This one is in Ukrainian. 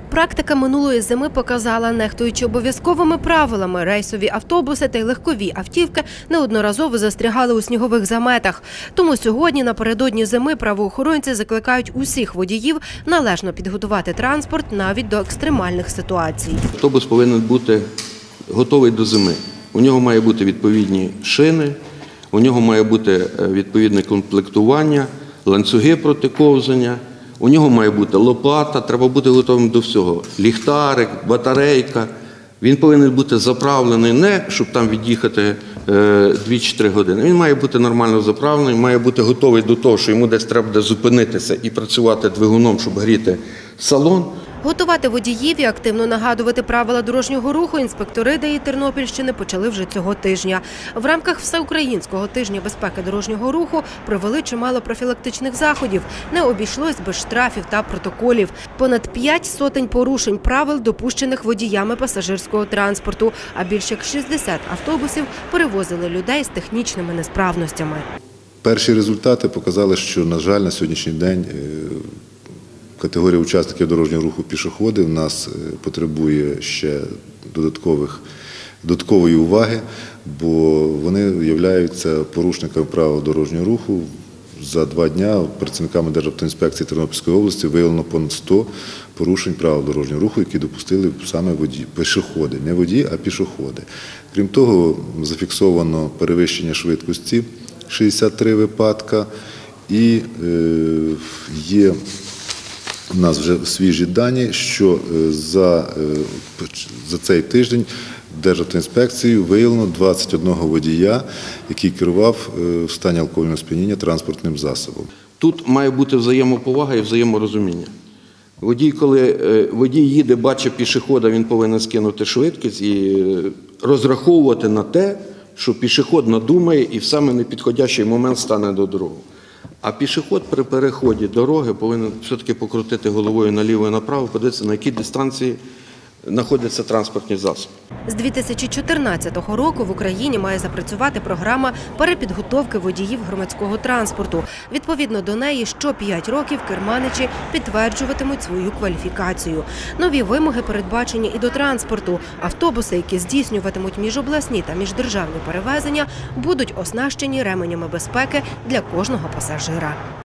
Практика минулої зими показала, нехтуючи обов'язковими правилами, рейсові автобуси та й легкові автівки неодноразово застрягали у снігових заметах. Тому сьогодні, напередодні зими, правоохоронці закликають усіх водіїв належно підготувати транспорт навіть до екстремальних ситуацій. Автобус повинен бути готовий до зими. У нього має бути відповідні шини, у нього має бути відповідне комплектування, ланцюги проти ковзання. У нього має бути лопата, треба бути готовим до всього. Ліхтарик, батарейка. Він повинен бути заправлений не, щоб там від'їхати 2-3 години. Він має бути нормально заправлений, має бути готовий до того, що йому десь треба буде зупинитися і працювати двигуном, щоб гріти салон. Готувати водіїв і активно нагадувати правила дорожнього руху інспектори ДАІ Тернопільщини почали вже цього тижня. В рамках Всеукраїнського тижня безпеки дорожнього руху провели чимало профілактичних заходів. Не обійшлось без штрафів та протоколів. Понад 5 сотень порушень правил, допущених водіями пасажирського транспорту, а більше як 60 автобусів перевозили людей з технічними несправностями. Перші результати показали, що, на жаль, на сьогоднішній день категорія учасників дорожнього руху пішоходи в нас потребує ще додаткової уваги, бо вони являються порушниками правил дорожнього руху. За 2 дні працівниками Державтоінспекції Тернопільської області виявлено понад 100 порушень правил дорожнього руху, які допустили саме пішоходи. Не водії, а пішоходи. Крім того, зафіксовано перевищення швидкості 63 випадка і є у нас вже свіжі дані, що за цей тиждень Державтоінспекцією виявлено 21 водія, який керував в стані алкогольного сп'яніння транспортним засобом. Тут має бути взаємоповага і взаєморозуміння. Коли водій їде, бачить пішохода, він повинен скинути швидкість і розраховувати на те, що пішохід надумає і в саме непідходящий момент стане до дороги. А пішохід при переході дороги повинен все-таки покрутити головою наліво і направо, подивитися, на якій дистанції знаходяться транспортні засоби. З 2014 року в Україні має запрацювати програма перепідготовки водіїв громадського транспорту. Відповідно до неї, що 5 років керманичі підтверджуватимуть свою кваліфікацію. Нові вимоги передбачені і до транспорту. Автобуси, які здійснюватимуть міжобласні та міждержавні перевезення, будуть оснащені ременями безпеки для кожного пасажира.